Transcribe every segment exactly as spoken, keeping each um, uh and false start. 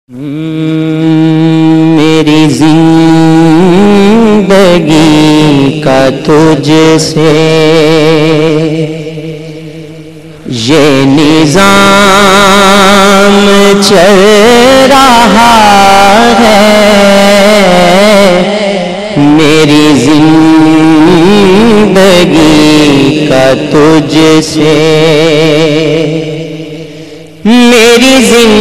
میری زندگی کا تجھ سے یہ نظام چل رہا ہے، میری زندگی کا تجھ سے، میری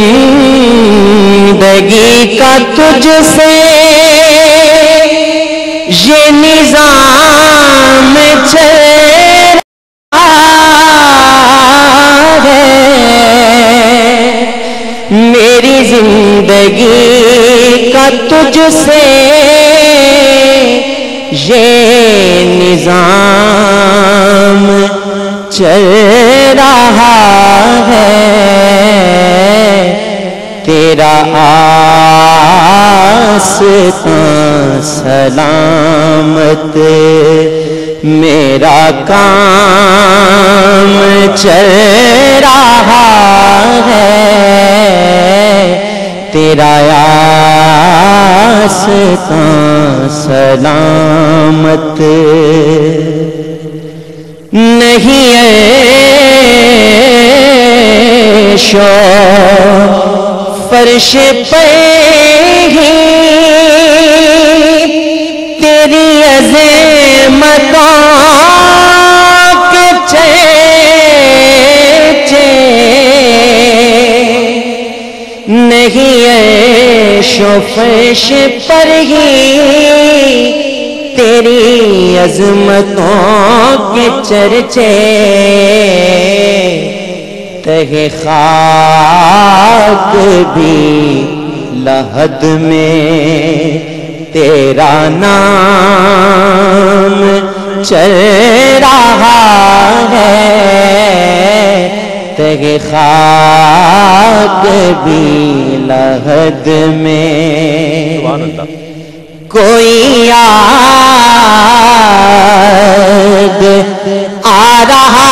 زندگی کا تجھ سے یہ نظام چل رہا ہے، میری زندگی کا تجھ سے یہ نظام چل رہا ہے، تیرا آستاں سلامت، میرا کام چل رہا ہے، تیرا آستاں سلامت نہیں عیشو فرش پہ ہی تیری عظمتوں کے چرچے، نہیں عیش و فرش پر ہی تیری عظمتوں کے چرچے، تہ خاک بھی لحد میں تیرا نام چل رہا ہے، تہ خاک بھی لحد میں کوئی یاد آ رہا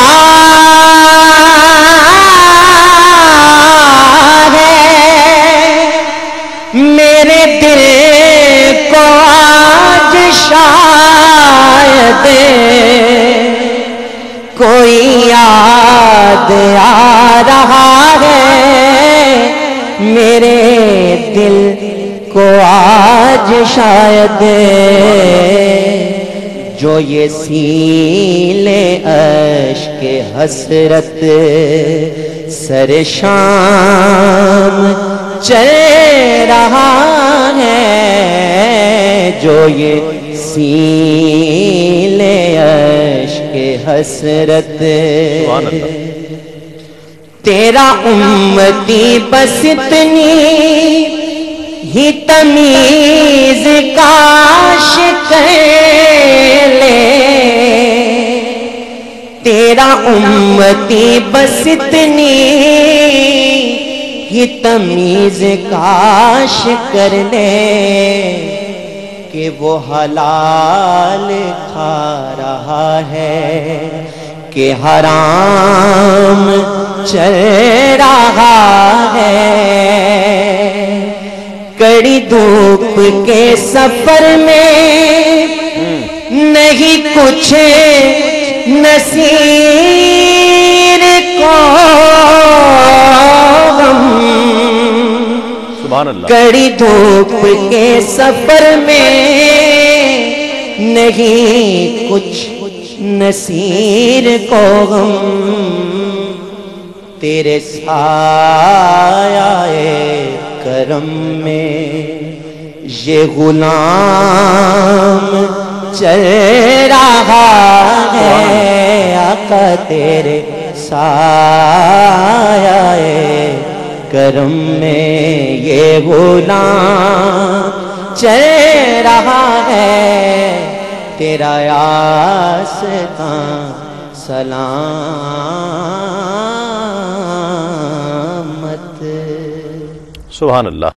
میرے دل کو آج شاید کوئی یاد آ رہا ہے، میرے دل کو آج شاید جو یہ سیلے اشک حسرت سر شام چل رہا ہے، جو یہ سیلے اشک حسرت، تیرا امتی بس اتنی ہی تمیز کاش کر لے، تیرا امتی بس اتنی یہ تمیز کاش کر لے کہ وہ حلال کھا رہا ہے کہ حرام چل رہا ہے، کڑی دھوپ کے سفر میں نہیں کچھ نصیر کو، کڑی دھوپ کے سفر میں نہیں کچھ نصیر کو غم، تیرے سایہ کرم میں یہ غلام چل رہا ہے، آقا تیرے سایہ کرم میں یہ غلام چل رہا ہے، تیرا آستاں سلامت۔ سبحان اللہ۔